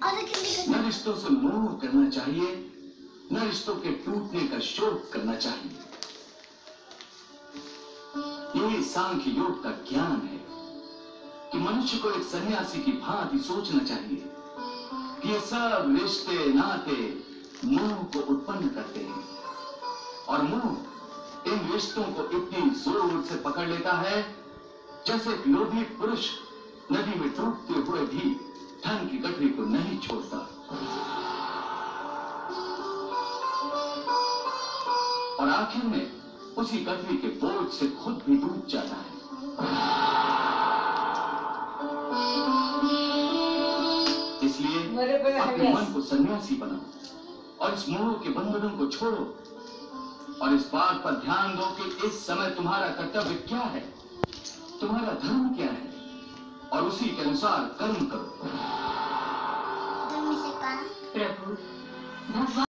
न रिश्तों से मोह करना चाहिए, न रिश्तों के टूटने का शोक करना चाहिए। यही सांख्य योग का ज्ञान है कि मनुष्य को एक सन्यासी की भांति सोचना चाहिए कि ये सब रिश्ते नाते मोह को उत्पन्न करते हैं और मोह इन रिश्तों को इतनी जोर से पकड़ लेता है जैसे एक लोभी पुरुष नदी में डूबते हुए भी धन की गठरी को नहीं छोड़ता। और आखिर में उसी गठरी के बोझ से खुद भी डूब जाता है। इसलिए अपने मन को सन्यासी बनाओ और इस मोह के बंधनों को छोड़ो और इस बात पर ध्यान दो कि इस समय तुम्हारा कर्तव्य क्या है, तुम्हारा धर्म क्या है और उसी के अनुसार कर्म करो। प्रभु भगवान